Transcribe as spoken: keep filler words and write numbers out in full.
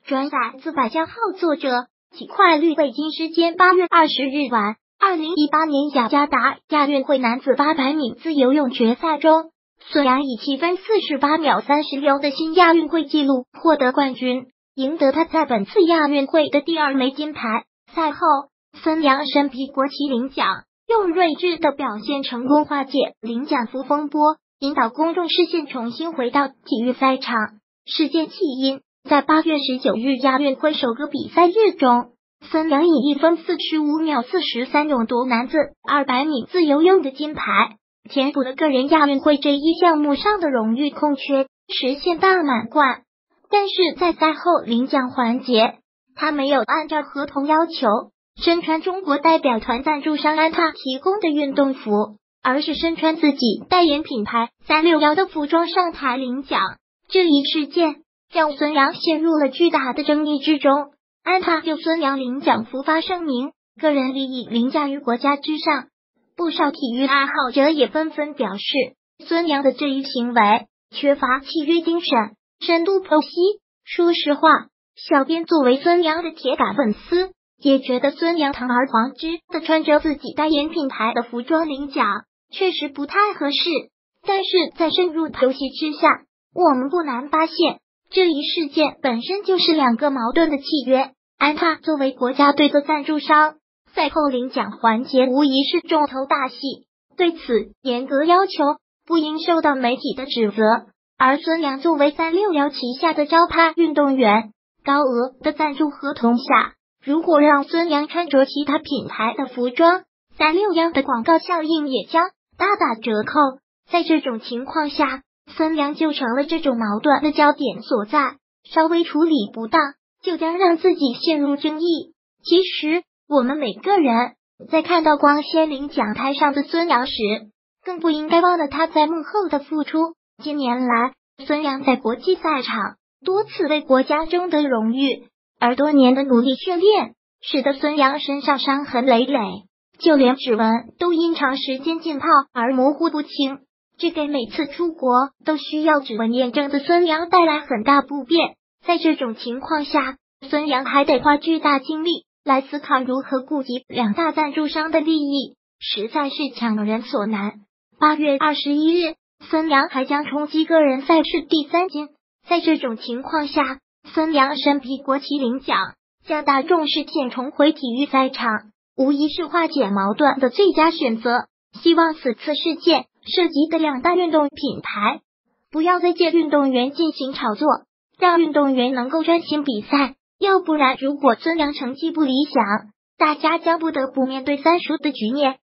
转载自百家号作者几快率。北京时间八月二十日晚，二零一八年雅加达亚运会男子八百米自由泳决赛中，孙杨以七分四十八秒三十六的新亚运会纪录获得冠军，赢得他在本次亚运会的第二枚金牌。赛后，孙杨身披国旗领奖，用睿智的表现成功化解领奖服风波，引导公众视线重新回到体育赛场。事件起因在八月十九日亚运会首个比赛日中，孙杨以一分四十五秒四十三勇夺男子二百米自由泳的金牌，填补了个人亚运会这一项目上的荣誉空缺，实现大满贯。但是在赛后领奖环节，他没有按照合同要求身穿中国代表团赞助商安踏提供的运动服，而是身穿自己代言品牌三六一的服装上台领奖。这一事件让孙杨陷入了巨大的争议之中。安踏就孙杨领奖服发声明，个人利益凌驾于国家之上。不少体育爱好者也纷纷表示，孙杨的这一行为缺乏契约精神，深度剖析。说实话，小编作为孙杨的铁杆粉丝，也觉得孙杨堂而皇之的穿着自己代言品牌的服装领奖，确实不太合适。但是在深入剖析之下，我们不难发现，这一事件本身就是两个矛盾的契约。安踏作为国家队的赞助商，赛后领奖环节无疑是重头大戏，对此严格要求，不应受到媒体的指责。而孙杨作为三六一旗下的招牌运动员，高额的赞助合同下，如果让孙杨穿着其他品牌的服装，三六一的广告效应也将大打折扣。在这种情况下，孙杨就成了这种矛盾的焦点所在，稍微处理不当，就将让自己陷入争议。其实，我们每个人在看到光鲜领奖台上的孙杨时，更不应该忘了他在幕后的付出。近年来，孙杨在国际赛场多次为国家争得荣誉，而多年的努力训练，使得孙杨身上伤痕累累，就连指纹都因长时间浸泡而模糊不清。这给每次出国都需要指纹验证的孙杨带来很大不便。在这种情况下，孙杨还得花巨大精力来思考如何顾及两大赞助商的利益，实在是强人所难。八月二十一日，孙杨还将冲击个人赛事第三金。在这种情况下，孙杨身披国旗领奖，将大众视线重回体育赛场，无疑是化解矛盾的最佳选择。希望此次事件涉及的两大运动品牌不要再借运动员进行炒作，让运动员能够专心比赛。要不然，如果孙杨成绩不理想，大家将不得不面对三输的局面。